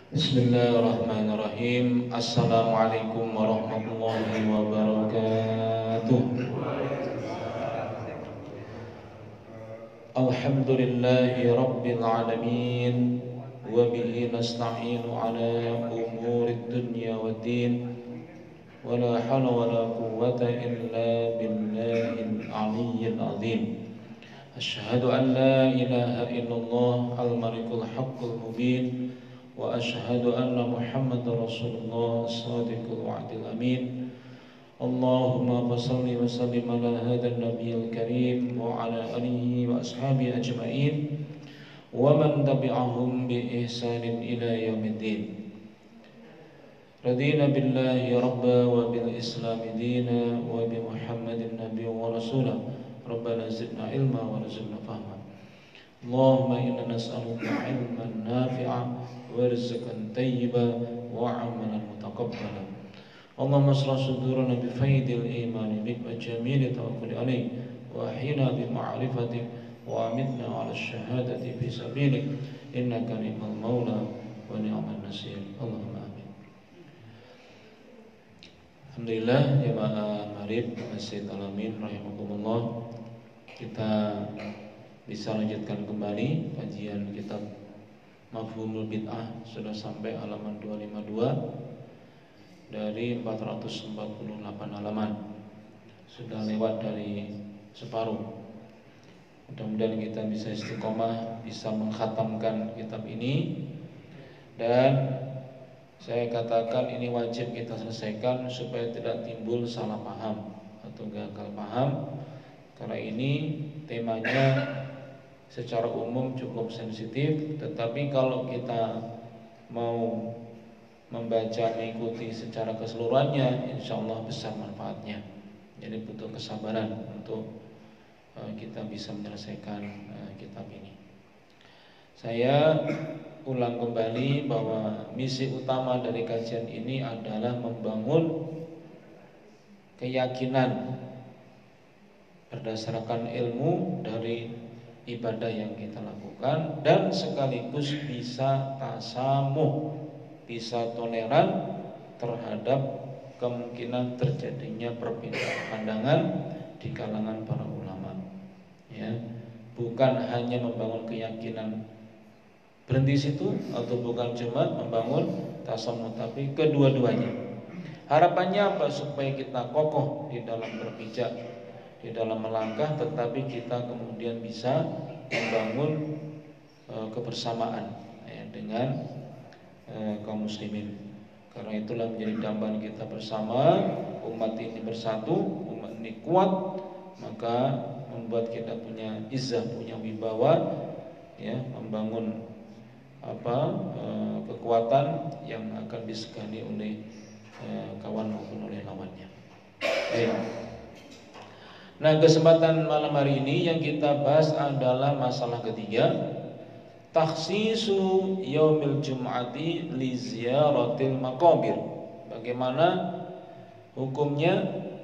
Bismillahirrahmanirrahim. Assalamualaikum warahmatullahi wabarakatuh. Alhamdulillahi rabbil alamin. Wa bihi nasta'inu ala umurid dunya waddin. Wa la hawla wa la quwwata illa billahil aliyyil azim. Asyhadu an la ilaha illallah al-malikul haqqul mubin. Wa ashhadu anna Muhammadar Rasulullah as-sadiqul wa'dil amin. Allahumma salli wa sallim ala hadzal nabiyil karim wa ala alihi wa ashabihi ajma'in wa man tabi'ahum bi ihsanin ila yaumiddin. Radina billahi rabba wa bil islam dina wa bi Muhammadin nabiyyan wa rasula. Rabbana zidna ilma wa rizqna fahma. Allahumma inna nas'aluka ilman nafi'a wa rizqan tayyiban wa 'amalan mutaqabbala. Allahumma ashrah sudurana bi faydil iman bik wa jamil tawakkul alayk wa ahyina bi ma'rifatik wa amitna 'ala ash-shahadati fi sabilik innaka ni'mal maula wa ni'mal nasir. Allahumma amin. Alhamdulillah jemaah Maghrib Masjid Al-Amin rahimakumullah. Kita bisa lanjutkan kembali kajian kitab Mafhumul Bid'ah. Sudah sampai halaman 252 dari 448 halaman. Sudah lewat dari separuh. Mudah-mudahan kita bisa istiqomah, bisa mengkhatamkan kitab ini. Dan saya katakan ini wajib kita selesaikan supaya tidak timbul salah paham atau gagal paham. Karena ini temanya secara umum cukup sensitif, tetapi kalau kita mau membaca mengikuti secara keseluruhannya, insya Allah besar manfaatnya. Jadi butuh kesabaran untuk kita bisa menyelesaikan kitab ini. Saya ulang kembali bahwa misi utama dari kajian ini adalah membangun keyakinan berdasarkan ilmu dari ibadah yang kita lakukan, dan sekaligus bisa tasamuh, bisa toleran terhadap kemungkinan terjadinya perbedaan pandangan di kalangan para ulama. Ya, bukan hanya membangun keyakinan berhenti situ, atau bukan cuma membangun tasamuh, tapi kedua-duanya. Harapannya apa? Supaya kita kokoh di dalam berpijak, di dalam melangkah, tetapi kita kemudian bisa membangun kebersamaan dengan kaum muslimin. Karena itulah menjadi dambaan kita bersama. Umat ini bersatu, umat ini kuat, maka membuat kita punya izzah, punya wibawa, ya, membangun kekuatan yang akan disegani oleh kawan maupun oleh lawannya. Nah, kesempatan malam hari ini yang kita bahas adalah masalah ketiga, takhsisu yaumil jum'ati li ziyaratil maqabir. Bagaimana hukumnya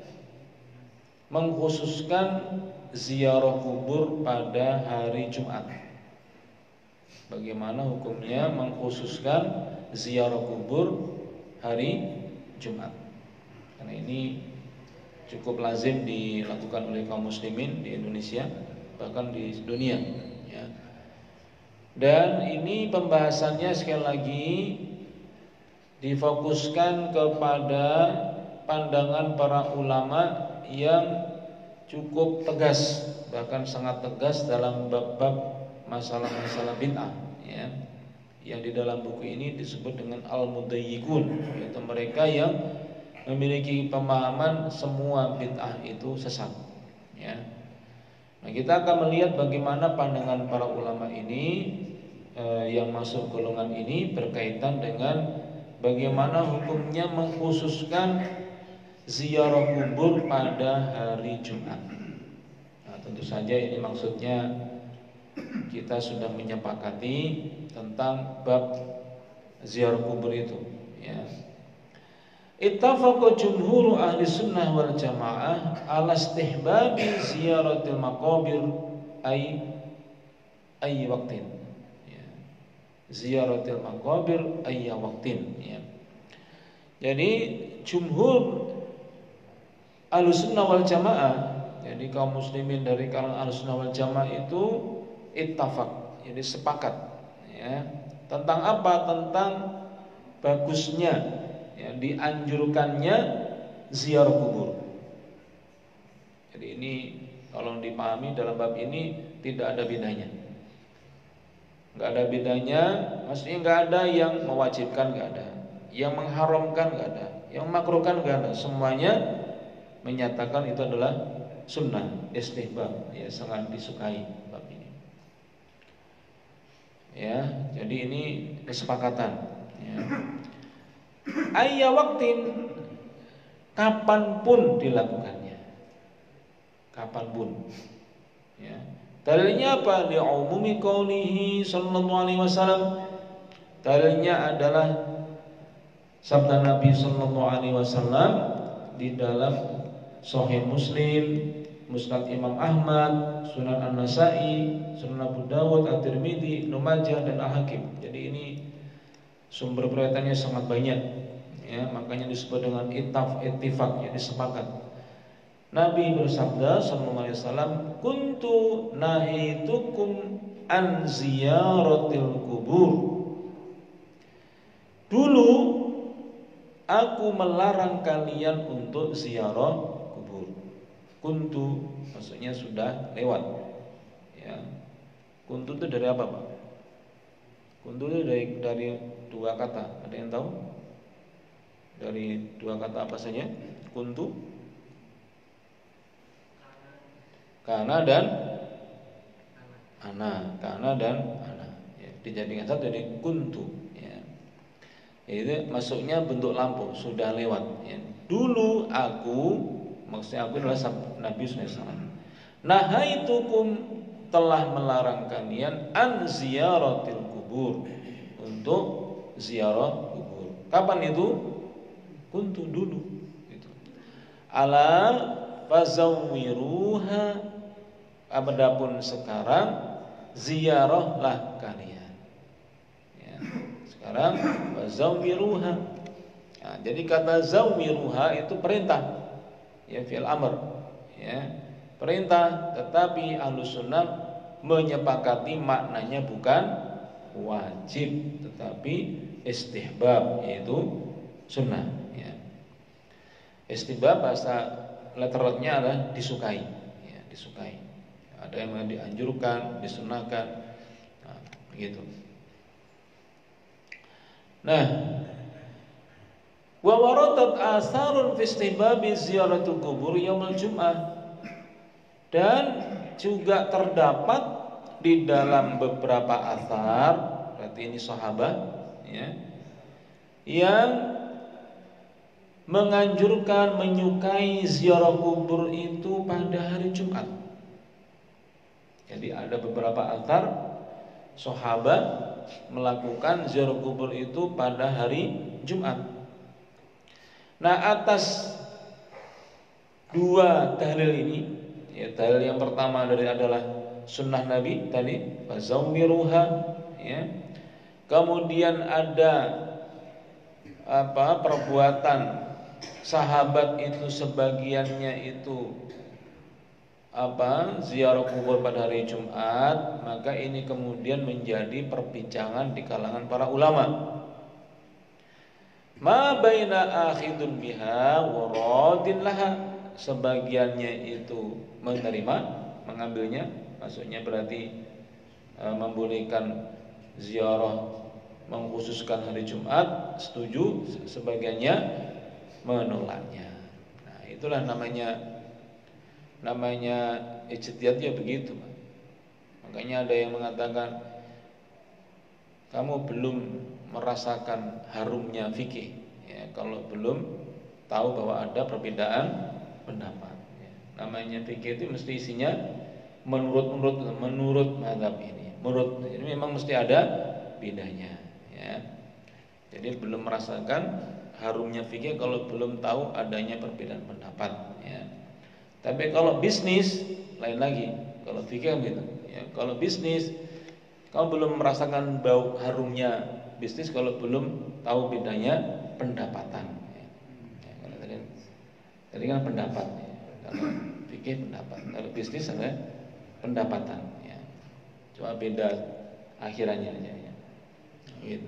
mengkhususkan ziarah kubur pada hari Jumat? Bagaimana hukumnya mengkhususkan ziarah kubur hari Jumat? Karena ini cukup lazim dilakukan oleh kaum muslimin di Indonesia, bahkan di dunia, ya. Dan ini pembahasannya sekali lagi difokuskan kepada pandangan para ulama yang cukup tegas, bahkan sangat tegas dalam bab-bab masalah-masalah bid'ah, ya. Yang di dalam buku ini disebut dengan al-mudayyiqun, yaitu mereka yang memiliki pemahaman semua bid'ah itu sesat, ya. Nah, kita akan melihat bagaimana pandangan para ulama ini yang masuk golongan ini berkaitan dengan bagaimana hukumnya mengkhususkan ziarah kubur pada hari Jumat. Nah, tentu saja ini maksudnya kita sudah menyepakati tentang bab ziarah kubur itu, ya. Ittafaqa jumhur ahli sunnah wal jamaah ala istihbabi ziyaratil maqabir ay waqtin. ziyaratil maqabir ayya waqtin, ya. Jadi jumhur Ahlussunnah wal Jamaah, jadi kaum muslimin dari kalangan Ahlussunnah wal Jamaah itu ittafaq, jadi sepakat, ya. Tentang apa? Tentang bagusnya, ya, dianjurkannya ziarah kubur. Jadi ini kalau dipahami dalam bab ini tidak ada bedanya. Enggak ada bedanya, maksudnya enggak ada yang mewajibkan, enggak ada, yang mengharamkan enggak ada, yang memakruhkan enggak ada. Semuanya menyatakan itu adalah sunnah, istihbab, ya, sangat disukai bab ini. Ya, jadi ini kesepakatan, ya. Ayya waktin, kapanpun dilakukannya, kapanpun, ya. Dalilnya apa? Li umumi qaulihi sallallahu alaihi wasallam. Dalilnya adalah sabda Nabi sallallahu alaihi wasallam di dalam Sahih Muslim, Musnad Imam Ahmad, Sunan An-Nasa'i, Sunan Abu Dawud, At-Tirmidzi, Ibnu Majah dan Al-Hakim. Jadi ini sumber riwayatnya sangat banyak, ya, makanya disebut dengan ittifaq, jadi sepakat. Nabi bersabda sallallahu alaihi wasallam, "Kuntu nahitukum an ziyaratil kubur." Dulu aku melarang kalian untuk ziarah kubur. Kuntu maksudnya sudah lewat, ya. Kuntu itu dari apa, Pak? Kuntu itu dari dua kata. Ada yang tahu? Dari dua kata apa saja? Kuntu, kana dan ana, kana dan ana, ya, dijadikan satu jadi kuntu, ya. Itu masuknya bentuk lampu, sudah lewat, ya. Dulu aku, maksudnya aku adalah Nabi SAW. Nahaitukum, telah melarang kalian an ziyaratil kubur, untuk ziarah kubur. Kapan itu? Kuntu, dulu gitu. Ala fazawwiruha, adapun sekarang ziarahlah kalian, ya. Sekarang fazawwiruha, nah, jadi kata zawwiruha itu perintah, ya, fi'il amr, ya, perintah. Tetapi Ahlussunnah menyepakati maknanya bukan wajib, tetapi istihbab, yaitu sunnah, ya. Istihbab bahasa letternya adalah disukai, ya, disukai. Ada yang dianjurkan, disunahkan, nah, begitu. Nah, wa waradat asarun fi istihbabi ziyaratul kubur yaumul jum'ah, dan juga terdapat di dalam beberapa asar, berarti ini sahabat, ya, yang menganjurkan, menyukai ziarah kubur itu pada hari Jumat. Jadi ada beberapa asar sahabat melakukan ziarah kubur itu pada hari Jumat. Nah, atas dua dalil ini, ya, dalil yang pertama adalah sunnah Nabi tadi, fazawwiruha, ya. Kemudian ada perbuatan sahabat itu, sebagiannya itu ziarah kubur pada hari Jumat, maka ini kemudian menjadi perbincangan di kalangan para ulama. Ma baina akhidun biha wa radin laha, sebagiannya itu menerima, mengambilnya, maksudnya berarti membolehkan ziarah, mengkhususkan hari Jumat, setuju, sebagiannya menolaknya. Nah, itulah namanya ijtihad, ya, begitu. Makanya ada yang mengatakan kamu belum merasakan harumnya fikih, ya, kalau belum tahu bahwa ada perbedaan pendapat, ya. Namanya fikih itu mesti isinya menurut mazhab ini, ini memang mesti ada bedanya, ya. Jadi belum merasakan harumnya fikih kalau belum tahu adanya perbedaan pendapat, ya. Tapi kalau bisnis lain lagi, kalau fikih gitu, ya. Kalau bisnis, Kamu belum merasakan bau harumnya bisnis kalau belum tahu bedanya pendapatan. Tadi kan pendapat, kalau fikih pendapat, kalau bisnis ada pendapatan. Ya. Cuma beda akhirannya aja. Ya. Gitu.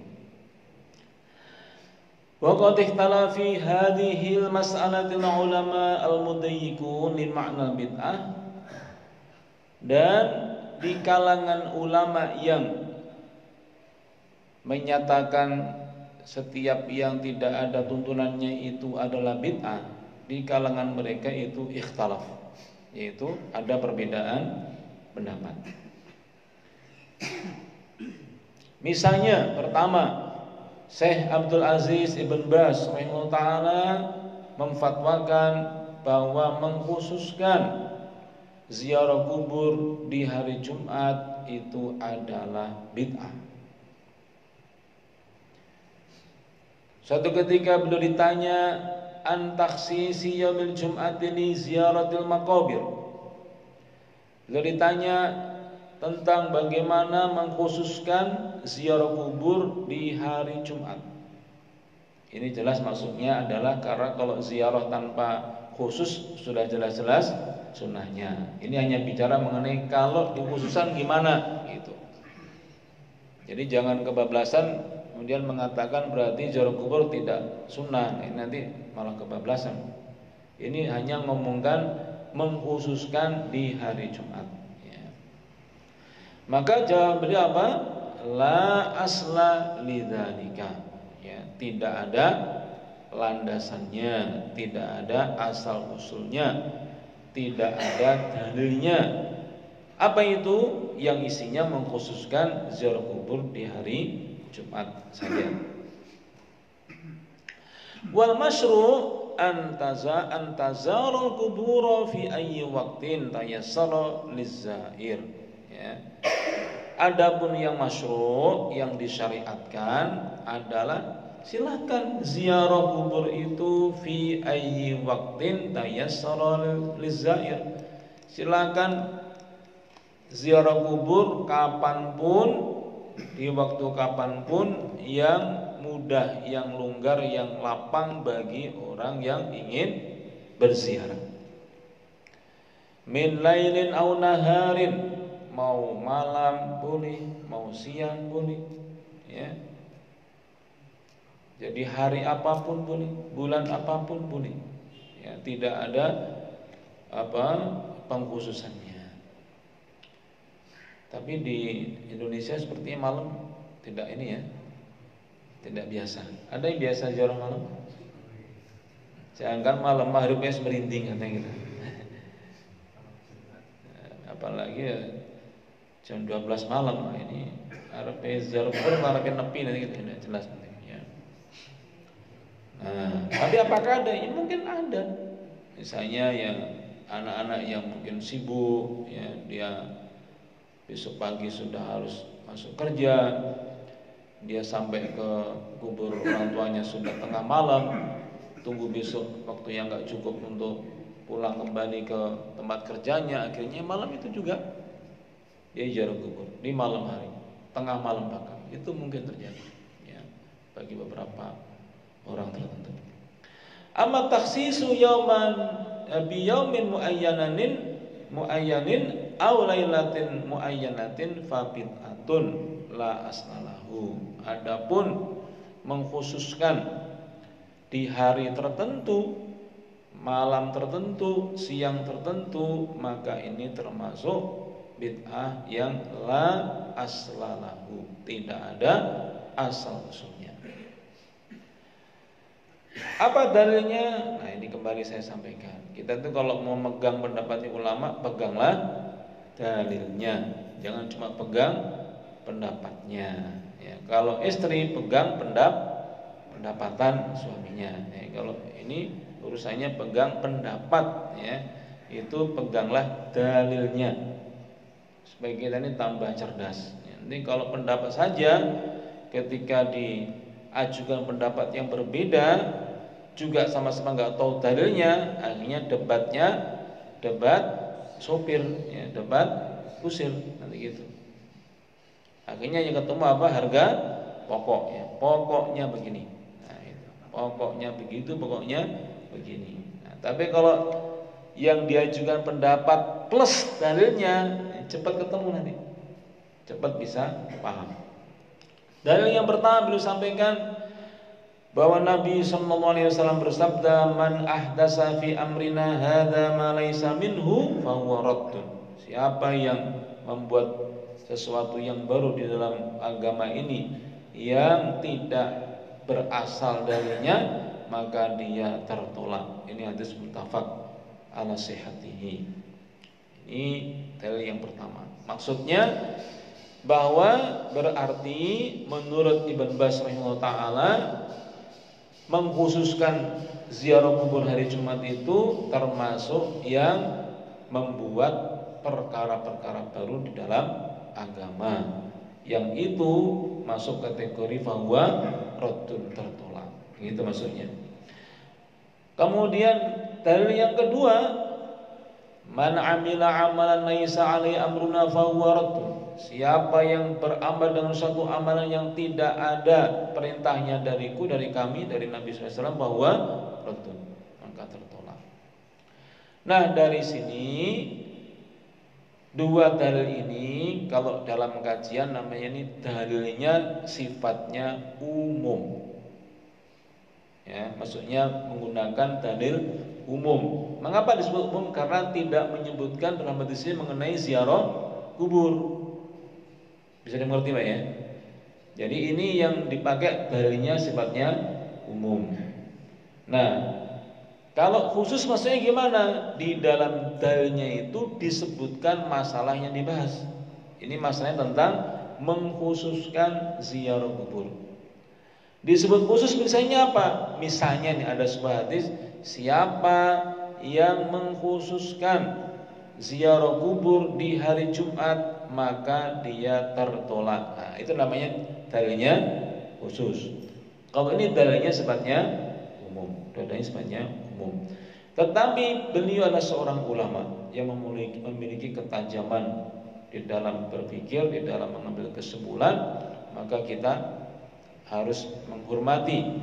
Waqad ikhtala fi hadhihi al-mas'alati al-ulama al-mudayyikun li ma'na bid'ah, dan di kalangan ulama yang menyatakan setiap yang tidak ada tuntunannya itu adalah bid'ah, di kalangan mereka itu ikhtalaf, yaitu ada perbedaan pendapat. Misalnya pertama, Syekh Abdul Aziz Ibn Baz rahimahullah ta'ala memfatwakan bahwa mengkhususkan ziarah kubur di hari Jumat itu adalah bid'ah. Suatu ketika beliau ditanya an takhsisi yaumil jum'ati li ziyaratil maqabir. Beliau ditanya tentang bagaimana mengkhususkan ziarah kubur di hari Jumat. Ini jelas maksudnya adalah karena kalau ziarah tanpa khusus sudah jelas-jelas sunnahnya. Ini hanya bicara mengenai kalau dikhususan gimana gitu. Jadi jangan kebablasan kemudian mengatakan berarti ziarah kubur tidak sunnah. Ini nanti malah kebablasan. Ini hanya ngomongkan mengkhususkan di hari Jumat. Ya. Maka jawab beliau apa? La asla lidzalika. Ya, tidak ada landasannya, tidak ada asal usulnya, tidak ada dalilnya. Apa itu? Yang isinya mengkhususkan ziarah kubur di hari Jumat saja. Wal masyru' antazarul kubur fi ayyi waqtin tayassara lizair. Ya. Adapun yang masyru', yang disyariatkan adalah silakan ziarah kubur itu fi ayyi waqtin tayassara lizair. Silakan ziarah kubur kapanpun, di waktu kapanpun yang mudah, yang longgar, yang lapang bagi orang yang ingin berziarah. Min lailin aw naharin, mau malam boleh, mau siang boleh, ya. Jadi hari apapun boleh, bulan apapun boleh, ya, tidak ada pengkhususannya. Tapi di Indonesia sepertinya malam tidak ini ya, tidak biasa. Ada yang biasa ziarah malam? Jangan malam maghribnya merinding katanya gitu. Apalagi ya, jam 12 malam ini arep ziarah kubur arep nepi nanti gitu, tidak jelas nanti ya. Nah, tapi apakah ada? Ya, mungkin ada. Misalnya yang anak-anak yang mungkin sibuk ya, dia besok pagi sudah harus masuk kerja, dia sampai ke kubur orang tuanya sudah tengah malam, tunggu besok waktu yang gak cukup untuk pulang kembali ke tempat kerjanya, akhirnya malam itu juga dia ziarah kubur di malam hari, tengah malam bahkan. Itu mungkin terjadi ya, bagi beberapa orang tertentu. Amma takhsisu yauman bi yaumin muayyanin aw lailatin muayyanatin fa bid'atun la aslalahu. Adapun mengkhususkan di hari tertentu, malam tertentu, siang tertentu, maka ini termasuk bid'ah yang la aslalahu, tidak ada asal usulnya. Apa dalilnya? Nah, ini kembali saya sampaikan. Kita tuh kalau mau megang pendapat ulama, peganglah dalilnya, jangan cuma pegang pendapatnya. Ya, kalau istri pegang pendapatan suaminya. Ya, kalau ini urusannya pegang pendapat, ya, itu peganglah dalilnya. Supaya kita ini tambah cerdas. Ya, nanti kalau pendapat saja, ketika diajukan pendapat yang berbeda, juga sama-sama nggak tahu dalilnya, akhirnya debat sopir, ya, debat kusir nanti gitu. Akhirnya yang ketemu apa? Harga pokoknya. Pokoknya begini. Nah, itu. Pokoknya begitu, pokoknya begini. Nah, tapi kalau yang diajukan pendapat plus dalilnya, cepat ketemu nanti. Cepat bisa paham. Dalil yang pertama beliau sampaikan bahwa Nabi SAW bersabda, "Man ahdasa fi amrina hadza ma laisa minhu fa huwa raddun." Siapa yang membuat sesuatu yang baru di dalam agama ini yang tidak berasal darinya, maka dia tertolak. Ini hadis muttafaq ala sihhatihi. Ini dalil yang pertama. Maksudnya bahwa berarti menurut Ibn Baz rahimahullah taala mengkhususkan ziarah kubur hari Jumat itu termasuk yang membuat perkara-perkara baru di dalam agama, yang itu masuk kategori bahwa raddun, tertolak. Itu maksudnya. Kemudian dalil yang kedua, man amila amalan laisa alaihi amruna fa huwa raddun. Siapa yang beramal dengan suatu amalan yang tidak ada perintahnya dariku, dari kami, dari Nabi SAW, bahwa raddun, maka tertolak. Nah, dari sini dua dalil ini kalau dalam kajian namanya ini dalilnya sifatnya umum. Ya, maksudnya menggunakan dalil umum. Mengapa disebut umum? Karena tidak menyebutkan dalam hadis ini mengenai ziarah kubur. Bisa dimengerti Pak ya? Jadi ini yang dipakai dalilnya sifatnya umum. Nah, kalau khusus maksudnya gimana? Di dalam dalilnya itu disebutkan masalah yang dibahas. Ini masalahnya tentang mengkhususkan ziarah kubur. Disebut khusus misalnya apa? Misalnya nih ada sebuah hadis, siapa yang mengkhususkan ziarah kubur di hari Jumat maka dia tertolak. Nah, itu namanya dalilnya khusus. Kalau ini dalilnya sifatnya umum. Dalilnya sifatnya umum. Tetapi beliau adalah seorang ulama yang memiliki ketajaman di dalam berpikir, di dalam mengambil kesimpulan, maka kita harus menghormati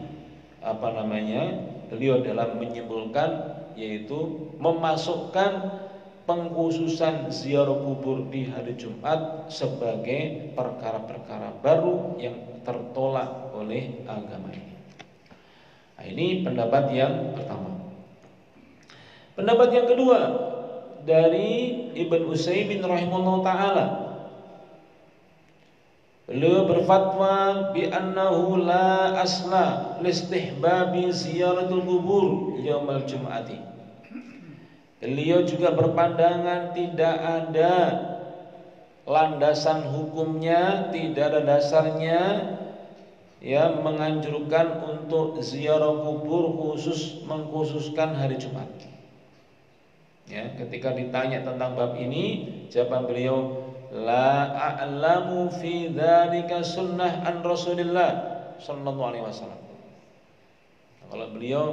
beliau dalam menyimpulkan, yaitu memasukkan pengkhususan ziarah kubur di hari Jumat sebagai perkara-perkara baru yang tertolak oleh agama ini. Nah, ini pendapat yang pertama. Pendapat yang kedua dari Ibn Utsaimin rahimahullah taala. Beliau berfatwa bi annahu la asla listihbabi ziyaratul kubur yaumul jum'ati. Beliau juga berpandangan tidak ada landasan hukumnya, tidak ada dasarnya yang menganjurkan untuk ziarah kubur mengkhususkan hari Jumat. Ya, ketika ditanya tentang bab ini, jawaban beliau, la a'lamu fi dzalika sunnah an Rasulillah sallallahu alaihi wasallam. Kalau beliau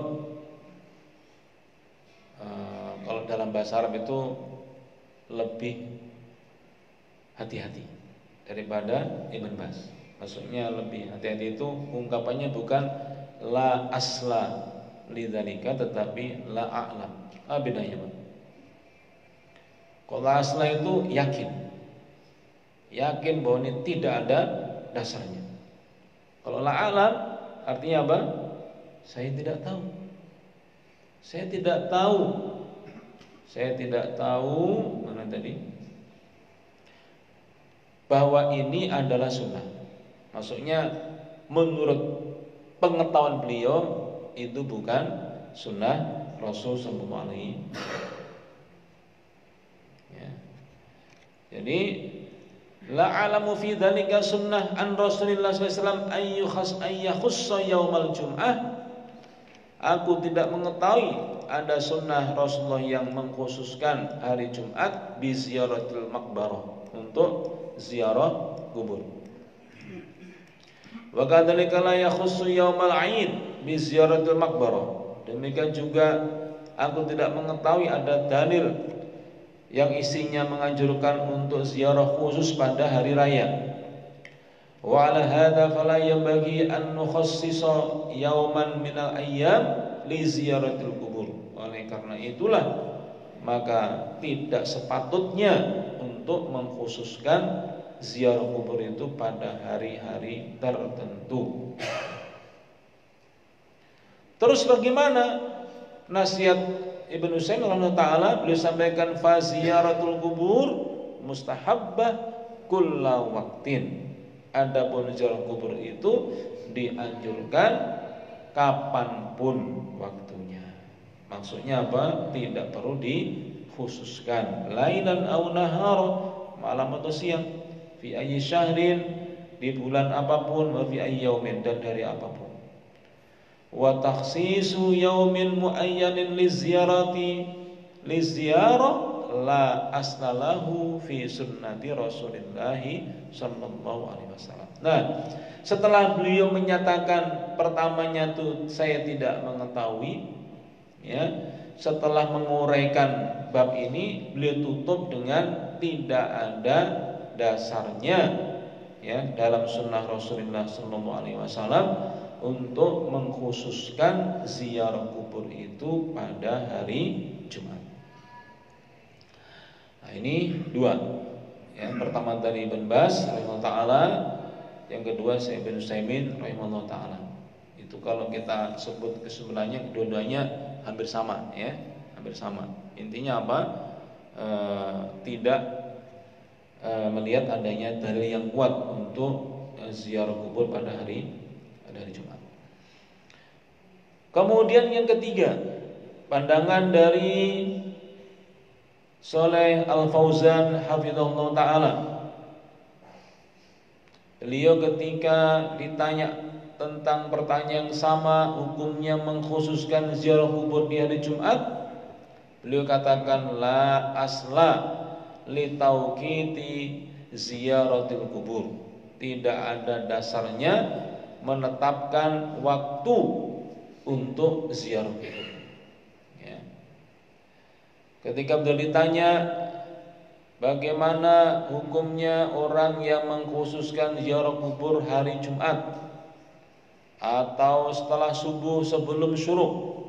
kalau dalam bahasa Arab itu lebih hati-hati daripada Ibn Baz. Maksudnya lebih hati-hati itu ungkapannya bukan la asla lidzalika tetapi la a'lam. Bedanya Pak. Kalau la asla itu yakin bahwa ini tidak ada dasarnya. Kalau la a'lam artinya apa? Saya tidak tahu. Saya tidak tahu mana tadi bahwa ini adalah sunnah. Maksudnya menurut pengetahuan beliau itu bukan sunnah Rasul sallallahu alaihi ya. Jadi la alamu fi dzalika sunnah an Rasulillah sallallahu alaihi wasallam ayyakhussa yaumal jum'ah. Aku tidak mengetahui ada sunnah Rasulullah yang mengkhususkan hari Jumat bi ziyaratil maqbarah, untuk ziarah kubur. Wa kadzalika la yakhussu yaumal 'aid bi ziyaratil maqbarah. Demikian juga aku tidak mengetahui ada dalil yang isinya menganjurkan untuk ziarah khusus pada hari raya. Wa 'ala hadza fala yanbaghi an nukhassisa yawman minal ayyam li ziyaratil kubur. Oleh karena itulah maka tidak sepatutnya untuk mengkhususkan ziarah kubur itu pada hari-hari tertentu. Terus bagaimana nasihat Ibnu Utsaimin rahimahullah taala? Beliau sampaikan fa ziyaratul kubur mustahabbah kulla waqtin. Adapun ziarah kubur itu dianjurkan kapanpun waktunya. Maksudnya apa? Tidak perlu dikhususkan. Lailan aw nahara, malam atau siang, fi ayyi syahrin, di bulan apapun, wa fi ayyi yaumin, dan dari apapun. Wa takhsisu yaumin muayyanin liziyarah la aslalahu fi sunnati Rasulillah sallallahu alaihi wasallam. Nah, setelah beliau menyatakan pertamanya itu saya tidak mengetahui, ya, setelah menguraikan bab ini beliau tutup dengan tidak ada dasarnya, ya, dalam sunnah Rasulullah sallallahu alaihi wasallam untuk mengkhususkan ziarah kubur itu pada hari Jumat. Nah, ini dua. Yang pertama dari Ibn Baz rahimahullah taala, yang kedua Syekh Ibnu Utsaimin rahimahullah taala. Itu kalau kita sebut kesimpulannya kedua-duanya hampir sama, ya, hampir sama. Intinya apa? Tidak melihat adanya dalil yang kuat untuk ziarah kubur pada hari Jumat. Kemudian yang ketiga, pandangan dari Shalih Al-Fauzan hafizahullah taala. Beliau ketika ditanya tentang pertanyaan yang sama, hukumnya mengkhususkan ziarah kubur di hari Jumat, beliau katakan la asla li tauqiti ziyaratil kubur. Tidak ada dasarnya menetapkan waktu untuk ziarah kubur. Ya. Ketika beliau ditanya bagaimana hukumnya orang yang mengkhususkan ziarah kubur hari Jumat atau setelah subuh sebelum syuruk,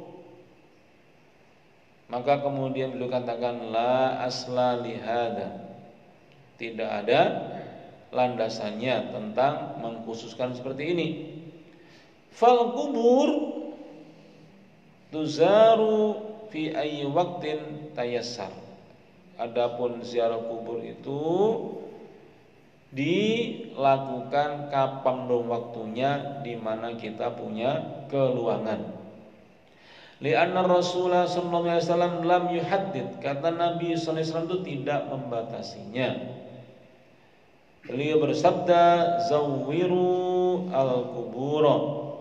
maka kemudian beliau katakan la asla lihada. Tidak ada landasannya tentang mengkhususkan seperti ini. Fal kubur tuzaru fi ayyi waqtin tayassar. Adapun ziarah kubur itu dilakukan kapan dong waktunya, di mana kita punya keluangan. Li'anna Rasulullah sallallahu alaihi wasallam lam yuhaddid, kata Nabi sallallahu alaihi wasallam itu tidak membatasinya. Beliau bersabda zawwiru al-qubura,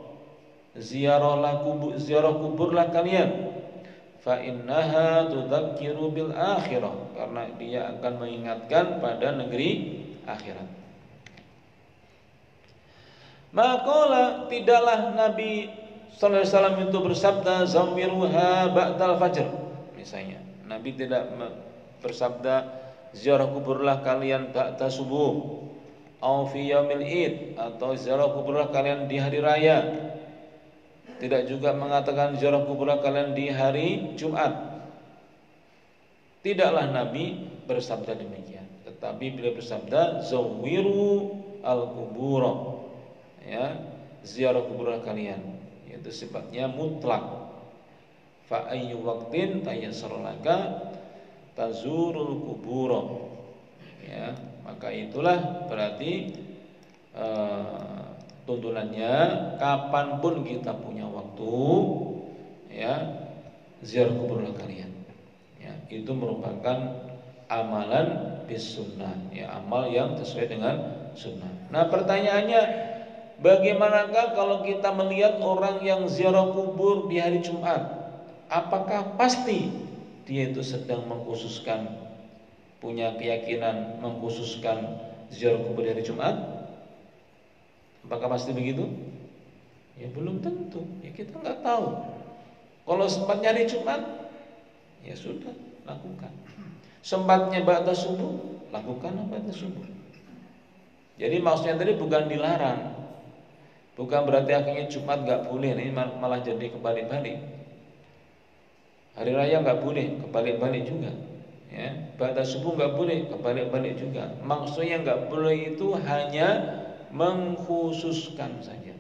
ziarah kuburlah kalian, fa innaha tudzakiru bil akhirah, karena dia akan mengingatkan pada negeri akhirat. Maka tidaklah Nabi sallallahu alaihi wasallam itu bersabda zawwiruha ba'dal fajr. Misalnya, Nabi tidak bersabda ziarah kuburlah kalian ba'da subuh, au fi yaumil id, atau ziarah kuburlah kalian di hari raya. Tidak juga mengatakan ziarah kuburlah kalian di hari Jumat. Tidaklah Nabi bersabda demikian, tetapi beliau bersabda zawwiru al-qubur, ya, ziarah kuburlah kalian, yaitu sifatnya mutlak. Fa ayyu waqtin tayassara laka tazurul kubur, ya, maka itulah berarti tuntunannya kapanpun kita punya waktu, ya, ziarah kuburlah kalian, ya, itu merupakan amalan bis sunnah, ya, amal yang sesuai dengan sunnah. Nah, pertanyaannya, bagaimanakah kalau kita melihat orang yang ziarah kubur di hari Jumat? Apakah pasti dia itu sedang mengkhususkan, punya keyakinan mengkhususkan ziarah kubur di hari Jumat? Apakah pasti begitu? Ya belum tentu, ya kita nggak tahu. Kalau sempatnya hari Jumat, ya sudah, lakukan. Sempatnya ba'da subuh, lakukan ba'da subuh. Jadi maksudnya tadi bukan dilarang, bukan berarti akhirnya Jumat nggak boleh, ini malah jadi kebalik-balik. Hari raya nggak boleh, kebalik-balik juga. Ya, pada subuh nggak boleh, kebalik-balik juga. Maksudnya nggak boleh itu hanya mengkhususkan saja.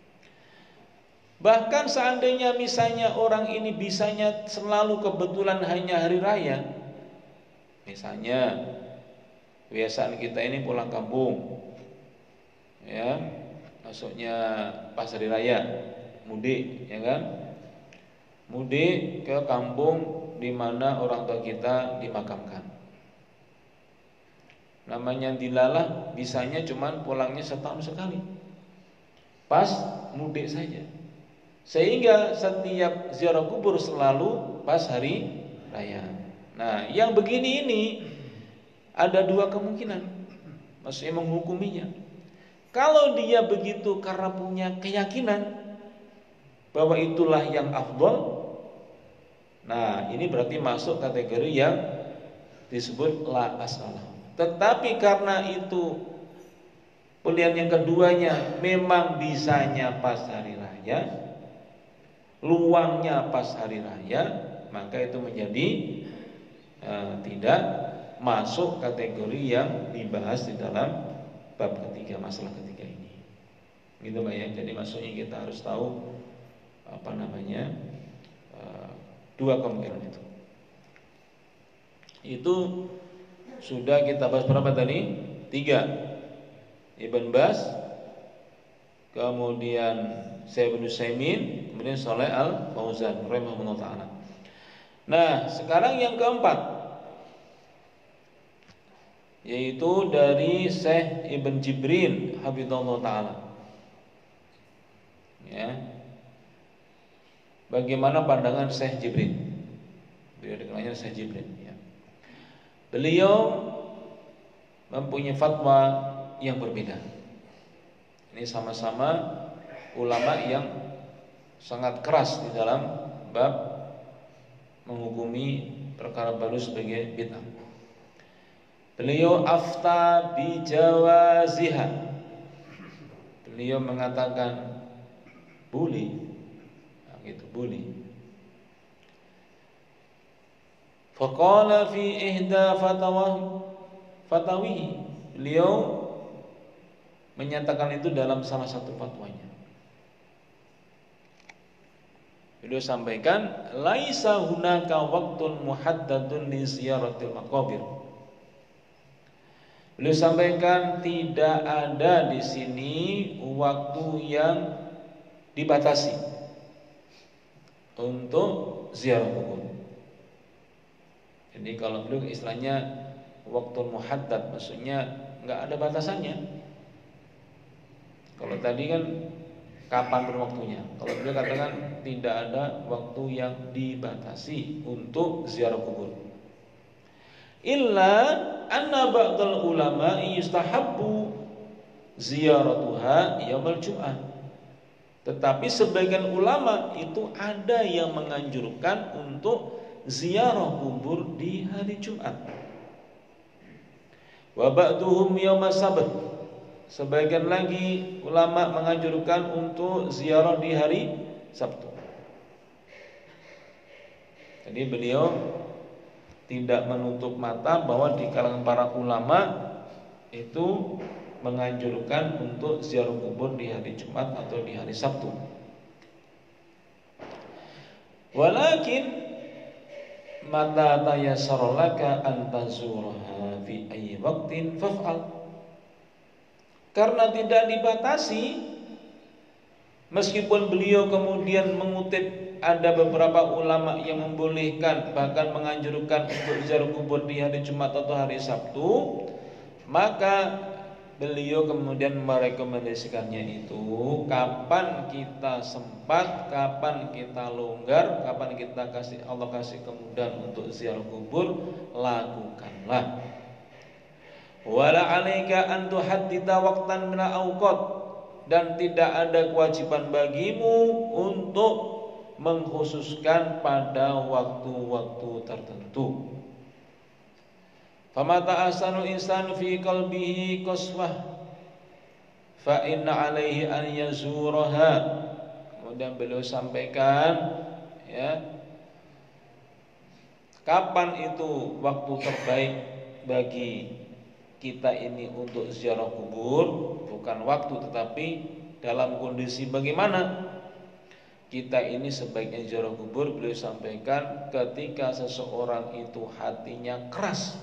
Bahkan seandainya misalnya orang ini bisanya selalu kebetulan hanya hari raya, misalnya kebiasaan kita ini pulang kampung, ya, masuknya pas hari raya, mudik, ya kan? Mudik ke kampung di mana orang tua kita dimakamkan. Namanya dilalah, bisanya cuman pulangnya setahun sekali, pas mudik saja. Sehingga setiap ziarah kubur selalu pas hari raya. Nah, yang begini ini ada dua kemungkinan, maksudnya menghukuminya. Kalau dia begitu karena punya keyakinan bahwa itulah yang afdal, nah ini berarti masuk kategori yang disebut la asalah. Tetapi karena itu pilihan yang keduanya memang bisanya pas hari raya, luangnya pas hari raya, maka itu menjadi tidak masuk kategori yang dibahas di dalam bab ketiga, masalah ketiga ini. Gitu Pak ya. Jadi maksudnya kita harus tahu dua kemungkinan itu. Itu sudah kita bahas berapa tadi? 3. Ibn Baz, kemudian Syekh Ibnu Utsaimin, kemudian Shalih Al Fauzan rahimahullah taala. Nah, sekarang yang keempat, yaitu dari Syekh Ibn Jibrin hafizahullah taala. Ya. Bagaimana pandangan Syekh Jibrin? Beliau dikenalnya Syekh Jibrin, ya. Beliau mempunyai fatwa yang berbeda. Ini sama-sama ulama yang sangat keras di dalam bab menghukumi perkara baru sebagai bid'ah. Beliau afta bi jawaziha. Beliau mengatakan boleh, nah, gitu, boleh. Faqala fi ihda fatawihi. Beliau menyatakan itu dalam salah satu fatwanya. Beliau sampaikan, laisa hunaka waqtun muhaddadun li ziyaratil maqabir. Beliau sampaikan tidak ada di sini waktu yang dibatasi untuk ziarah kubur. Jadi kalau beliau istilahnya waktu muhaddad, maksudnya nggak ada batasannya. Kalau tadi kan kapan berwaktunya, kalau beliau katakan tidak ada waktu yang dibatasi untuk ziarah kubur. Illa anna ba'dal ulama yustahabbu ziyaratuha yaumul jum'ah. Tetapi sebagian ulama itu ada yang menganjurkan untuk ziarah kubur di hari Jumat. Wa ba'duhum yaumas sabt. Sebagian lagi ulama menganjurkan untuk ziarah di hari Sabtu. Jadi beliau tidak menutup mata bahwa di kalangan para ulama itu menganjurkan untuk ziarah kubur di hari Jumat atau di hari Sabtu. Walakin mata tayassara laka an tazuraha fi ayyi waqtin faf'al. Karena tidak dibatasi, meskipun beliau kemudian mengutip ada beberapa ulama yang membolehkan bahkan menganjurkan untuk ziarah kubur di hari Jumat atau hari Sabtu, maka beliau kemudian merekomendasikannya itu kapan kita sempat, kapan kita longgar, kapan kita Allah kasih kemudahan untuk ziarah kubur, lakukanlah. Wala 'alaika an tuhaddida waqtan min al-awqat, dan tidak ada kewajiban bagimu untuk mengkhususkan pada waktu-waktu tertentu. Famata asanul insanu fi qalbihi qaswah fa inna alaihi an yazuraha. Kemudian beliau sampaikan, ya, kapan itu waktu terbaik bagi kita ini untuk ziarah kubur? Bukan waktu, tetapi dalam kondisi bagaimana kita ini sebaiknya ziarah kubur. Beliau sampaikan ketika seseorang itu hatinya keras,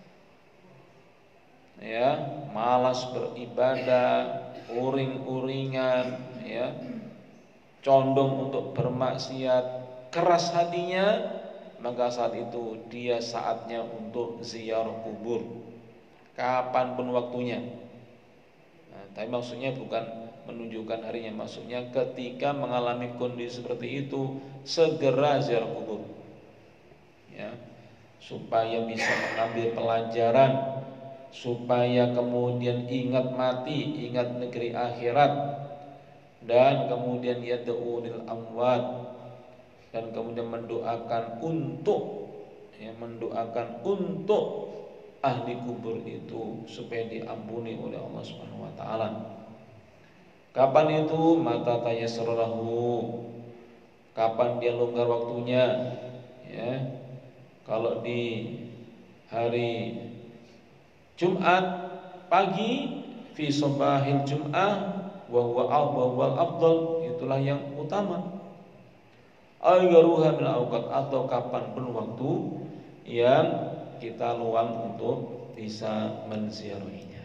ya, malas beribadah, uring-uringan, ya, condong untuk bermaksiat, keras hatinya, maka saat itu dia saatnya untuk ziarah kubur, kapanpun waktunya. Nah, tapi maksudnya bukan menunjukkan harinya, maksudnya ketika mengalami kondisi seperti itu segera ziarah kubur, ya, supaya bisa mengambil pelajaran, supaya kemudian ingat mati, ingat negeri akhirat, dan kemudian yad'unil amwat, dan kemudian mendoakan untuk, ya, mendoakan untuk ahli kubur itu supaya diampuni oleh Allah Subhanahu wa taala. Kapan itu? Mata tayassarahu, kapan dia longgar waktunya, ya. Kalau di hari Jumat pagi, fi sabahil Jum'ah wa huwa afdal, itulah yang utama. Ayyaruha min awqat, atau kapanpun waktu yang kita luang untuk bisa menziarahinya.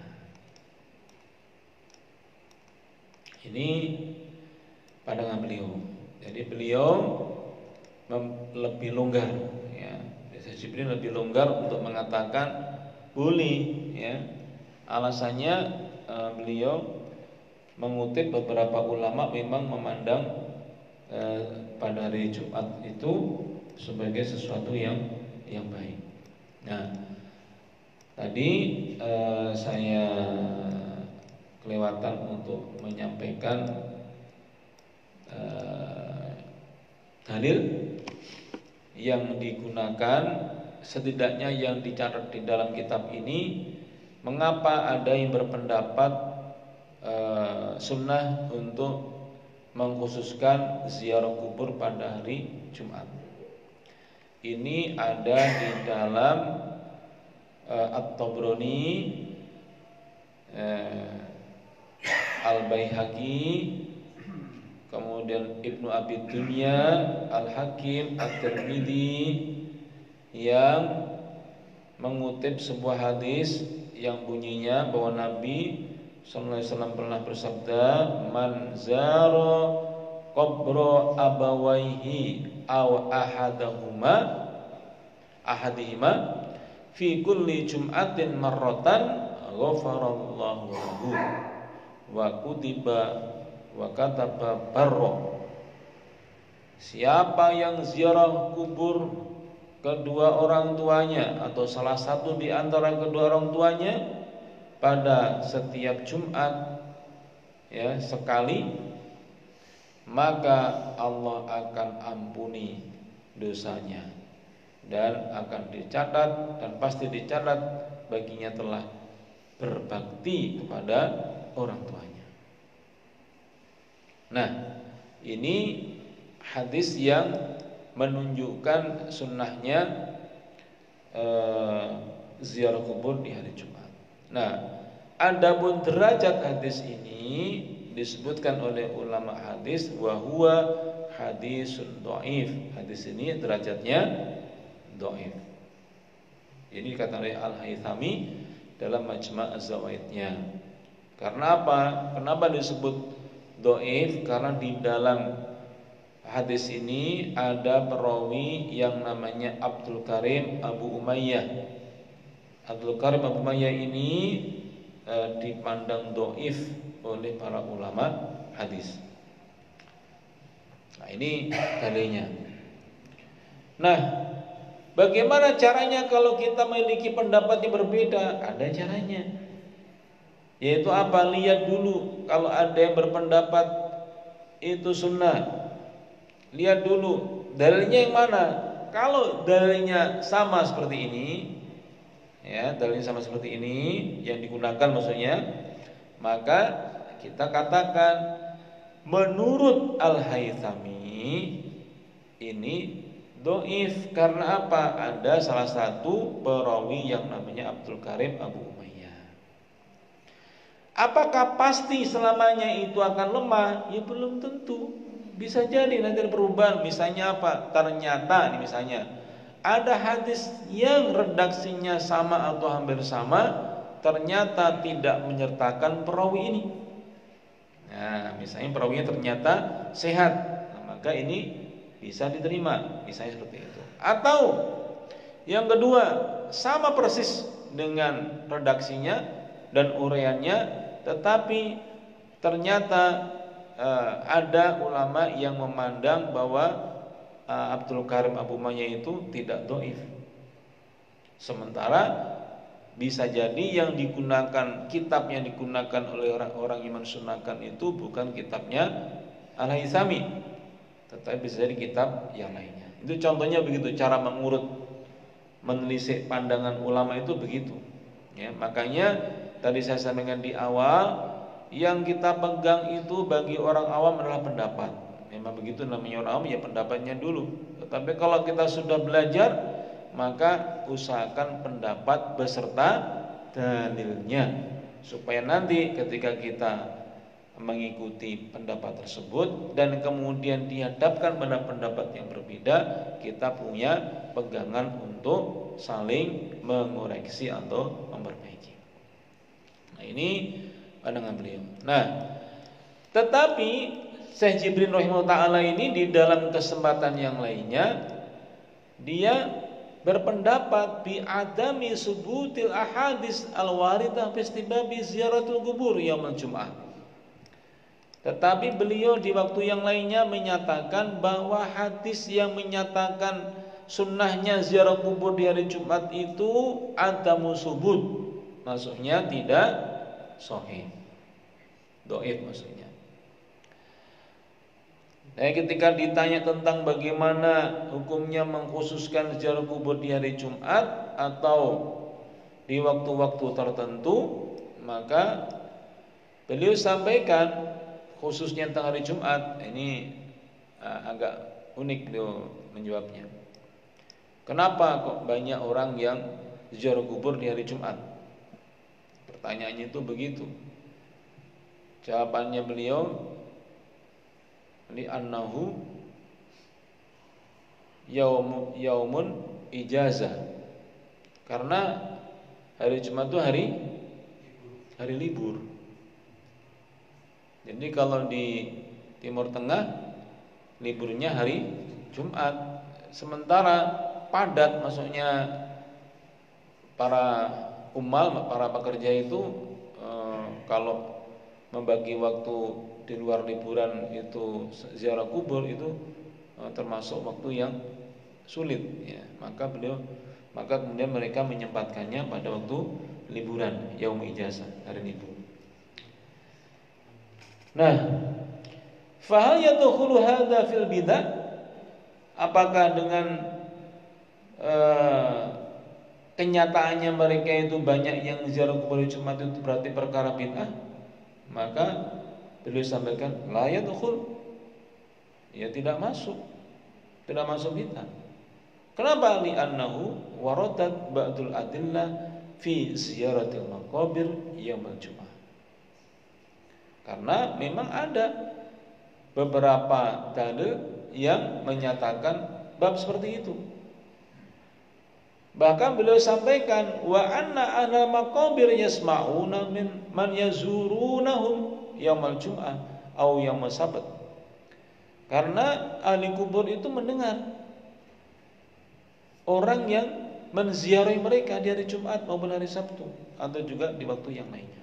Ini pandangan beliau. Jadi beliau lebih longgar, ya. Jibril lebih longgar untuk mengatakan boleh, ya. Alasannya beliau mengutip beberapa ulama memang memandang pada hari Jumat itu sebagai sesuatu yang baik. Nah, tadi saya kelewatan untuk menyampaikan dalil yang digunakan, setidaknya yang dicatat di dalam kitab ini, mengapa ada yang berpendapat sunnah untuk mengkhususkan ziarah kubur pada hari Jumat. Ini ada di dalam At-Tabrani, Al-Baihaqi, kemudian Ibnu Abi Dunya, Al-Hakim, At-Tirmidzi, yang mengutip sebuah hadis yang bunyinya bahwa Nabi sallallahu alaihi wasallam pernah bersabda, man zara qabra abawaihi aw ahadihima fi kulli jum'atin marratan ghafarallahu lahu wa kutiba wa kataba barra. Siapa yang ziarah kubur kedua orang tuanya atau salah satu di antara kedua orang tuanya pada setiap Jumat, ya, sekali, maka Allah akan ampuni dosanya dan akan dicatat, dan pasti dicatat baginya telah berbakti kepada orang tuanya. Nah, ini hadis yang menunjukkan sunnahnya ziarah kubur di hari Jumat. Nah, adapun derajat hadis ini disebutkan oleh ulama hadis wa huwa hadisun dhaif. Hadis ini derajatnya dhaif. Ini kata oleh Al-Haythami dalam Majma' Az-Zawaidnya. Karena apa? Kenapa disebut dhaif? Karena di dalam hadis ini ada perawi yang namanya Abdul Karim Abu Umayyah. Abdul Karim Abu Umayyah ini dipandang dhaif oleh para ulama hadis. Nah, ini dalilnya. Nah, bagaimana caranya kalau kita memiliki pendapat yang berbeda? Ada caranya. Yaitu apa? Lihat dulu, kalau ada yang berpendapat itu sunnah, lihat dulu dalilnya yang mana. Kalau dalilnya sama seperti ini, ya, dalilnya sama seperti ini yang digunakan maksudnya, maka kita katakan menurut Al-Haythami ini dhaif. Karena apa? Ada salah satu perawi yang namanya Abdul Karim Abu Umayyah. Apakah pasti selamanya itu akan lemah? Ya belum tentu. Bisa jadi nanti ada perubahan. Misalnya apa? Ternyata ini misalnya ada hadis yang redaksinya sama atau hampir sama, ternyata tidak menyertakan perawi ini. Nah, misalnya perawinya ternyata sehat, nah, maka ini bisa diterima, misalnya seperti itu. Atau yang kedua, sama persis dengan redaksinya dan uraiannya, tetapi ternyata ada ulama yang memandang bahwa Abdul Karim Abu Umayyah itu tidak dhaif. Sementara bisa jadi yang digunakan, kitab yang digunakan oleh orang-orang yang mensunahkan itu bukan kitabnya Al-Haythami, tetapi bisa jadi kitab yang lainnya. Itu contohnya begitu, cara mengurut menelisik pandangan ulama itu begitu. Ya, makanya tadi saya sampaikan di awal, yang kita pegang itu bagi orang awam adalah pendapat. Memang begitu namanya orang awam, ya pendapatnya dulu. Tetapi kalau kita sudah belajar, maka usahakan pendapat beserta dalilnya, supaya nanti ketika kita mengikuti pendapat tersebut dan kemudian dihadapkan pada pendapat yang berbeda, kita punya pegangan untuk saling mengoreksi atau memperbaiki. Nah, ini pandangan beliau. Nah, tetapi Syekh Jibrin rahimahullah ta'ala ini di dalam kesempatan yang lainnya, dia berpendapat bi adami subutil ahadis al-waridah fi istibabi ziyaratul kubur yaumul jum'ah. Tetapi beliau di waktu yang lainnya menyatakan bahwa hadis yang menyatakan sunnahnya ziarah kubur di hari Jumat itu adamu subut, maksudnya tidak sahih, dhaif maksudnya. Nah, ketika ditanya tentang bagaimana hukumnya mengkhususkan ziarah kubur di hari Jumat atau di waktu-waktu tertentu, maka beliau sampaikan khususnya tentang hari Jumat ini agak unik beliau menjawabnya. Kenapa kok banyak orang yang ziarah kubur di hari Jumat? Pertanyaannya itu begitu. Jawabannya beliau, li'annahu yaumun ijazah. Karena hari Jumat itu hari libur. Jadi kalau di Timur Tengah liburnya hari Jumat, sementara padat, maksudnya para umal, para pekerja itu kalau membagi waktu di luar liburan itu ziarah kubur itu termasuk waktu yang sulit, ya. Maka kemudian mereka menyempatkannya pada waktu liburan, yaum ijazah, hari libur. Nah, fahal yadkhulu hadza fil bidah? Apakah dengan kenyataannya mereka itu banyak yang ziarah kubur Jumat itu berarti perkara bid'ah? Maka beliau sampaikan la yadkhul, ya tidak masuk bid'ah. Kenapa? Li'annahu waradat ba'dul adillah fi ziyaratil maqabir yaumul jum'ah. Karena memang ada beberapa dalil yang menyatakan bab seperti itu. Bahkan beliau sampaikan wa anna ahla maqabir yasma'una min man yazurunahum yaumul jum'ah au yaumul sabat. Karena ahli kubur itu mendengar orang yang menziarahi mereka di hari Jumat maupun hari Sabtu atau juga di waktu yang lainnya.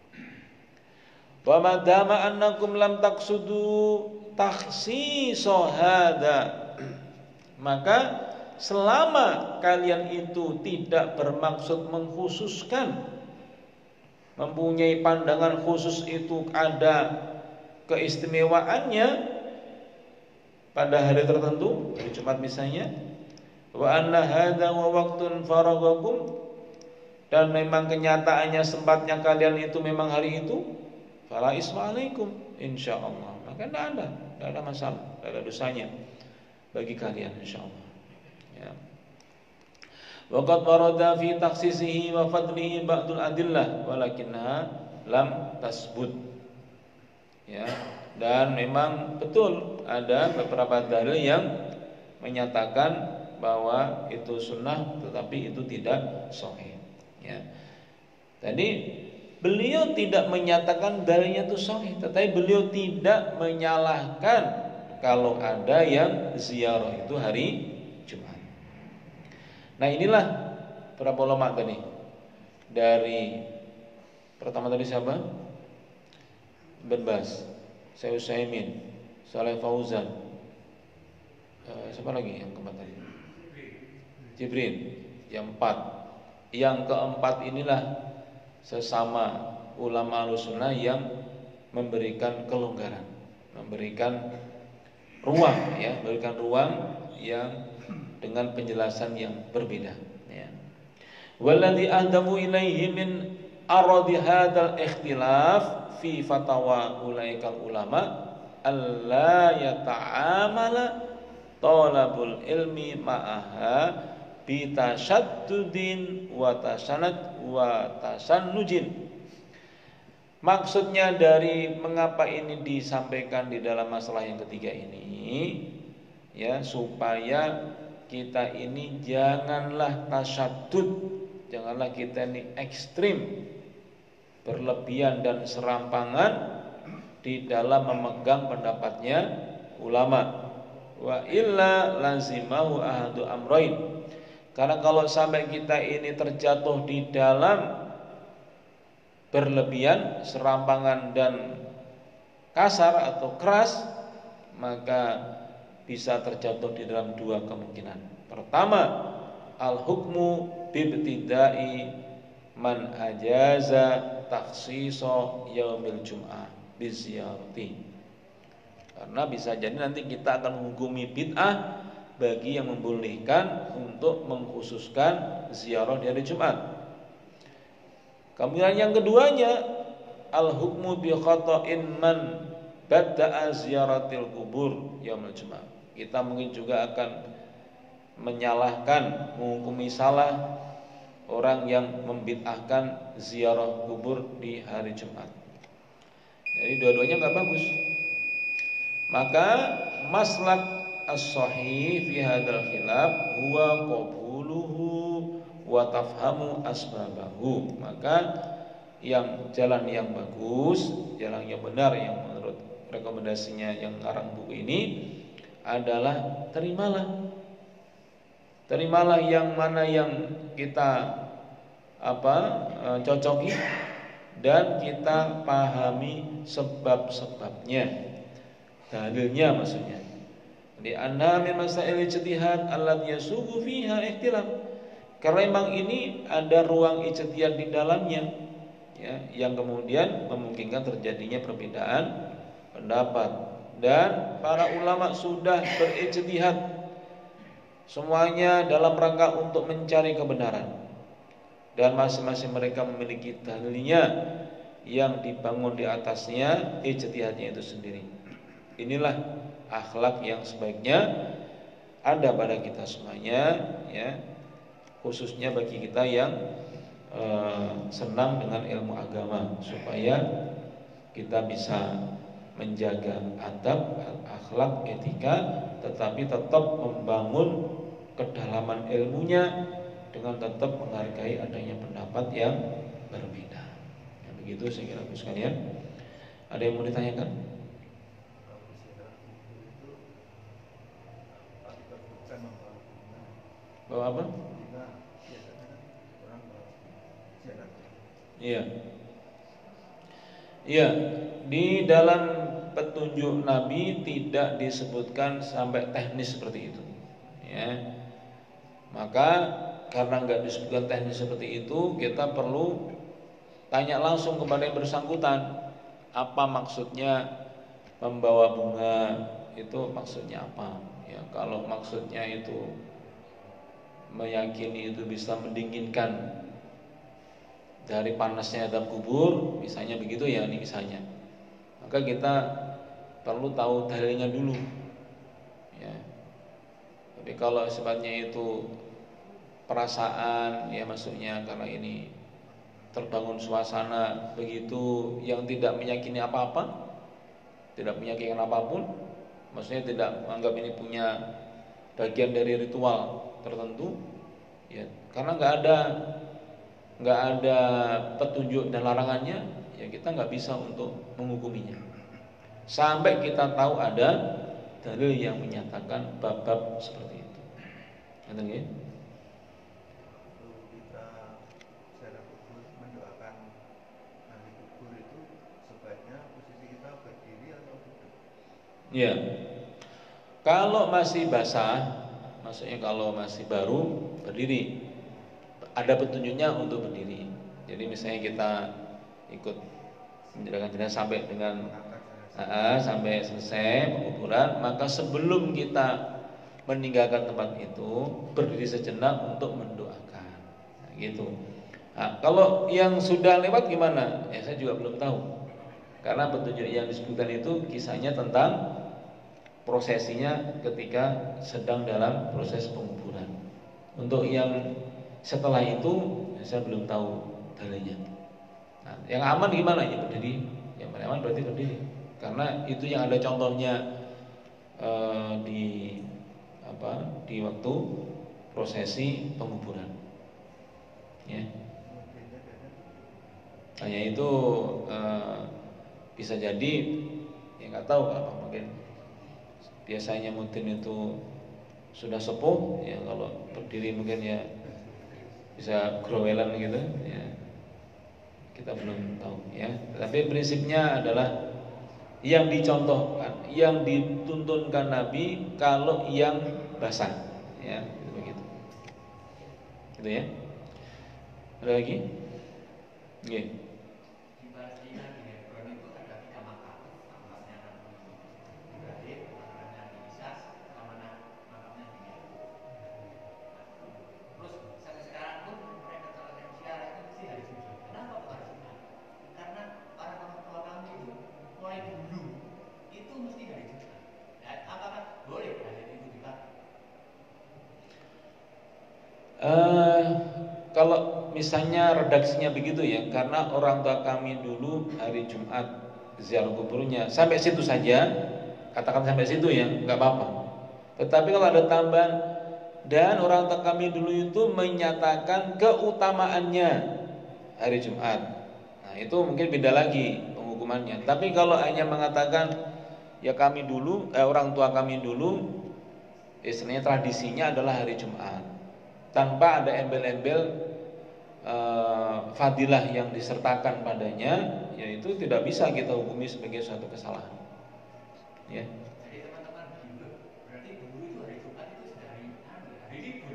Wa madama annakum lam taqsudu takhsisa hada, maka selama kalian itu tidak bermaksud mengkhususkan, mempunyai pandangan khusus itu ada keistimewaannya pada hari tertentu, hari Jumat misalnya, wa anna hadza wa waqtun faraghakum, dan memang kenyataannya sempatnya kalian itu memang hari itu, fala isma alaikum insyaallah. Maka tidak ada masalah, tidak ada dosanya bagi kalian insyaallah. Ya. Waqad warada fi takhsisihi wa fadlihi ba'dul adillah walakinnaha lam tasbut. Ya, dan memang betul ada beberapa dalil yang menyatakan bahwa itu sunnah tetapi itu tidak sahih. Ya. Tadi beliau tidak menyatakan dalilnya itu sahih, tetapi beliau tidak menyalahkan kalau ada yang ziarah itu hari Jumat. Nah, inilah berapa ulama tadi. Dari pertama tadi siapa? Ibn Baz, Syekh Utsaimin, Saleh Fauzan, siapa lagi yang keempat tadi? Jibrin. Yang empat. Yang keempat inilah sesama ulama Ahlussunnah yang memberikan kelonggaran, memberikan ruang, ya, memberikan ruang yang dengan penjelasan yang berbeda. Ya. Walladzi ahdamu ilaihi min aradi hadzal ikhtilaf fi fatawa ulaikal ulama alla yata'amala talabul ilmi ma'aha bi tashaddudin wa tasanad wa tasannujin. Maksudnya dari mengapa ini disampaikan di dalam masalah yang ketiga ini, ya, supaya kita ini janganlah tasyadud, janganlah kita ini ekstrim, berlebihan dan serampangan di dalam memegang pendapatnya ulama. Wa illa lazimahu ahadu amrain. Karena kalau sampai kita ini terjatuh di dalam berlebihan, serampangan dan kasar atau keras, maka bisa terjatuh di dalam dua kemungkinan. Pertama, al-hukmu bibtidai man ajaza takhsisa yaumil jum'ah biziyarati. Karena bisa jadi nanti kita akan menghukumi bid'ah bagi yang membolehkan untuk mengkhususkan ziarah di hari Jumat. Kemudian yang keduanya, al-hukmu bi khata'in man bada'a ziyaratil kubur yaumil jum'ah. Kita mungkin juga akan menyalahkan, menghukumi salah orang yang membid'ahkan ziarah kubur di hari Jumat. Jadi dua-duanya enggak bagus. Maka maslak as-sahih fi hadzal khilaf huwa qabuluhu wa tafhamu asbabahu. Maka yang jalan yang bagus, jalan yang benar yang menurut rekomendasinya yang ngarang buku ini adalah terimalah yang mana yang kita cocoki dan kita pahami sebab-sebabnya, dalilnya maksudnya. Di anna min masail ijtihad allati yasugu fiha ikhtilaf. Karena memang ini ada ruang ijtihad di dalamnya, ya, yang kemudian memungkinkan terjadinya perbedaan pendapat. Dan para ulama sudah berijtihad semuanya dalam rangka untuk mencari kebenaran, dan masing-masing mereka memiliki dalilnya yang dibangun di atasnya ijtihadnya itu sendiri. Inilah akhlak yang sebaiknya ada pada kita semuanya, ya, khususnya bagi kita yang senang dengan ilmu agama, supaya kita bisa menjaga adab, akhlak, etika, tetapi tetap membangun kedalaman ilmunya dengan tetap menghargai adanya pendapat yang berbeda. Ya, begitu saya kira sekalian. Ada yang mau ditanyakan? Bahwa apa? Iya. Iya, di dalam petunjuk Nabi tidak disebutkan sampai teknis seperti itu, ya. Maka karena nggak disebutkan teknis seperti itu, kita perlu tanya langsung kepada yang bersangkutan, apa maksudnya membawa bunga itu maksudnya apa? Ya, kalau maksudnya itu meyakini itu bisa mendinginkan dari panasnya adab kubur, misalnya begitu ya, ini misalnya. maka kita perlu tahu dalilnya dulu. Ya. Tapi kalau sifatnya itu perasaan, ya maksudnya karena ini terbangun suasana begitu yang tidak meyakini apa-apa, tidak punya keyakinan apapun, maksudnya tidak menganggap ini punya bagian dari ritual tertentu, ya karena nggak ada petunjuk dan larangannya, ya kita nggak bisa untuk menghukuminya sampai kita tahu ada dalil yang menyatakan bab-bab seperti itu. Ngerti nggih? Kita secara kubur mendoakan ahli kubur itu sebaiknya posisi kita berdiri atau duduk? Ya. Kalau masih basah, maksudnya kalau masih baru, berdiri. Ada petunjuknya untuk berdiri. Jadi misalnya kita ikut menjalankan jenazah sampai dengan sampai selesai penguburan, maka sebelum kita meninggalkan tempat itu berdiri sejenak untuk mendoakan. Nah, gitu. Nah, kalau yang sudah lewat gimana? Ya saya juga belum tahu. Karena petunjuk yang disebutkan itu kisahnya tentang prosesinya ketika sedang dalam proses penguburan. Untuk yang setelah itu saya belum tahu dalilnya. Nah, yang aman gimana ya berdiri? Yang aman berarti berdiri. Karena itu yang ada contohnya di waktu prosesi penguburan. Ya. Hanya itu bisa jadi ya nggak tahu apa mungkin biasanya mungkin itu sudah sepuh ya, kalau berdiri mungkin ya bisa growelan gitu ya, kita belum tahu ya. Tapi prinsipnya adalah yang dicontohkan, yang dituntunkan Nabi kalau yang basah ya, begitu gitu ya. Ada lagi? Nggih. Kalau misalnya redaksinya begitu ya, karena orang tua kami dulu hari Jumat ziarah kuburnya sampai situ saja, katakan sampai situ ya, nggak apa-apa. Tetapi kalau ada tambahan dan orang tua kami dulu itu menyatakan keutamaannya hari Jumat, nah itu mungkin beda lagi penghukumannya. Tapi kalau hanya mengatakan ya kami dulu, orang tua kami dulu, istilahnya tradisinya adalah hari Jumat, tanpa ada embel-embel fadilah yang disertakan padanya, yaitu tidak bisa kita hukumi sebagai suatu kesalahan. Ya. Jadi teman-teman gitu, berarti dulu itu hari Jumat itu sudah hari libur.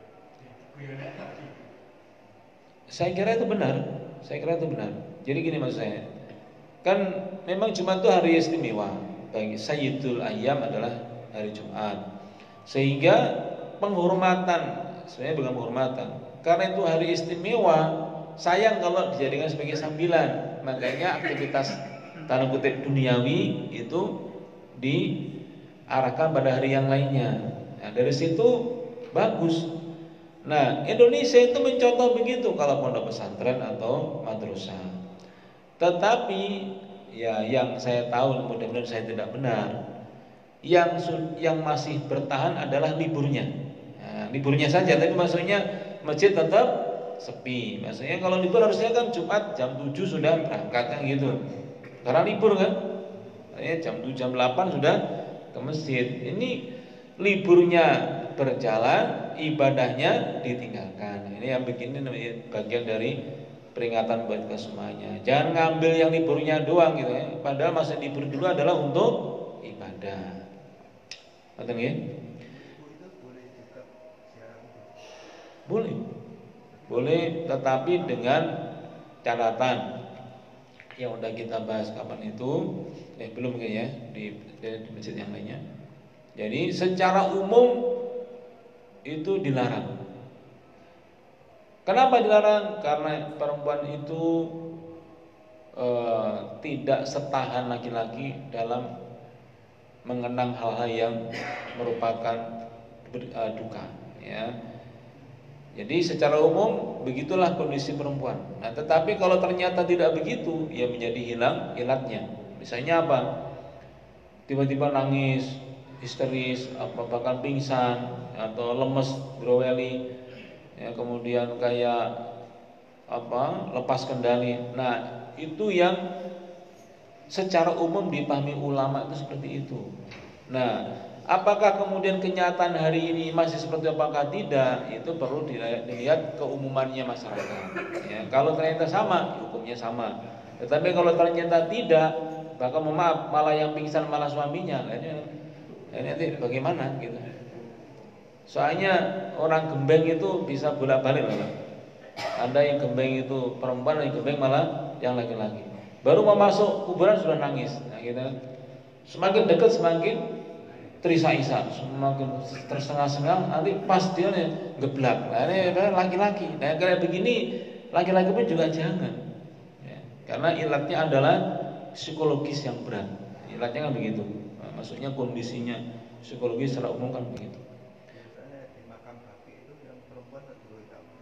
Saya kira itu benar. Jadi gini maksud saya, kan memang Jumat itu hari istimewa bagi Sayyidul Ayyam adalah hari Jumat, sehingga penghormatan, sebenarnya bukan penghormatan, karena itu hari istimewa. Sayang kalau dijadikan sebagai sambilan. Makanya aktivitas tanda kutip duniawi itu diarahkan pada hari yang lainnya. Nah, dari situ bagus. Nah, Indonesia itu mencontoh begitu kalau pondok pesantren atau madrasah. Tetapi ya yang saya tahu, mudah-mudahan saya tidak benar, yang masih bertahan adalah liburnya. Nah, liburnya saja, tapi maksudnya masjid tetap sepi. Maksudnya kalau libur harusnya kan Jumat jam 7 sudah berangkat kan gitu. Karena libur kan. Jam 7 jam 8 sudah ke masjid. Ini liburnya berjalan, ibadahnya ditinggalkan. Ini yang begini namanya bagian dari peringatan buat kita semuanya. Jangan ngambil yang liburnya doang gitu ya. Padahal masa libur dulu adalah untuk ibadah. Betul ya? Boleh, tetapi dengan catatan yang udah kita bahas kapan itu, belum mungkin ya di masjid yang lainnya. Jadi secara umum itu dilarang. Kenapa dilarang? Karena perempuan itu tidak setahan laki-laki dalam mengenang hal-hal yang merupakan duka, ya. Jadi secara umum begitulah kondisi perempuan. Nah, tetapi kalau ternyata tidak begitu, ya menjadi hilang ilatnya. Misalnya apa? Tiba-tiba nangis, histeris, bahkan pingsan atau lemes, groweli, ya, kemudian kayak lepas kendali. Nah, itu yang secara umum dipahami ulama itu seperti itu. Nah, apakah kemudian kenyataan hari ini masih seperti apakah tidak? Itu perlu dilihat keumumannya masyarakat. Ya, kalau ternyata sama, hukumnya sama. Tetapi kalau ternyata tidak, bahkan maaf, malah yang pingsan malah suaminya. Ini nanti bagaimana gitu? Soalnya orang gembeng itu bisa bolak-balik malah. Ada yang gembeng itu perempuan, yang gembeng malah yang laki-laki. Baru mau masuk kuburan sudah nangis. Nah, gitu. Semakin dekat semakin terisa-isa, semakin tersengah-sengah, nanti pas dia nih geblak. Nah, ini adalah laki-laki. Nah, kayak begini laki-laki pun juga jangan. Ya, karena ilatnya adalah psikologis yang berat. Ilatnya kan begitu. Nah, maksudnya kondisinya psikologis secara umum kan begitu. Biasanya di makam baki itu yang perempuan atau kamu?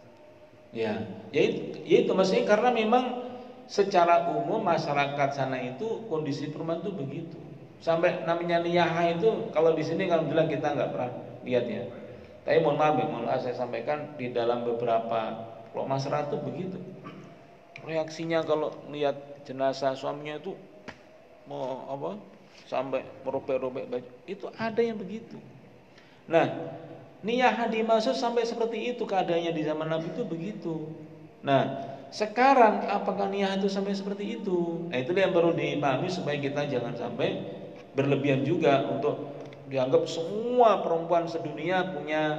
Ya itu maksudnya karena memang secara umum masyarakat sana itu kondisi perempuan itu begitu. Sampai namanya niyahah itu kalau di sini alhamdulillah kita nggak pernah lihat ya. Tapi mohon maaf saya sampaikan di dalam beberapa kelompok masyarakat itu begitu. Reaksinya kalau lihat jenazah suaminya itu mau sampai merobek-robek baju, itu ada yang begitu. Nah, niyahah dimaksud sampai seperti itu keadaannya di zaman Nabi itu begitu. Nah, sekarang apakah niyah itu sampai seperti itu? Nah, itu yang perlu dipahami supaya kita jangan sampai berlebihan juga untuk dianggap semua perempuan sedunia punya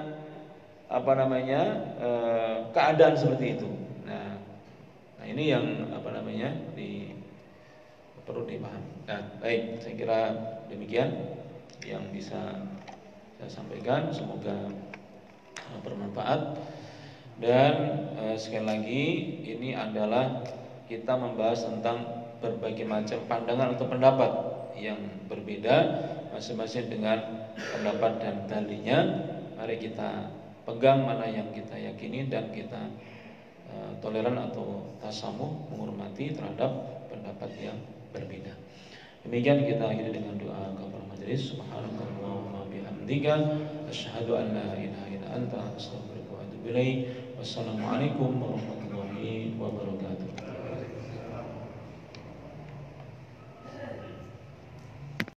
keadaan seperti itu. Nah ini yang perlu dipahami. Nah, baik, saya kira demikian yang bisa saya sampaikan. Semoga bermanfaat. Dan sekali lagi ini adalah kita membahas tentang berbagai macam pandangan atau pendapat yang berbeda masing-masing dengan pendapat dan dalilnya. Mari kita pegang mana yang kita yakini dan kita toleran atau tasamuh, menghormati terhadap pendapat yang berbeda. Demikian kita akhiri dengan doa kafaratul majelis. Subhanakallahumma bihamdika asyhadu an la ilaha illa anta astaghfiruka wa atubu ilaik. Wassalamualaikum warahmatullahi wabarakatuh.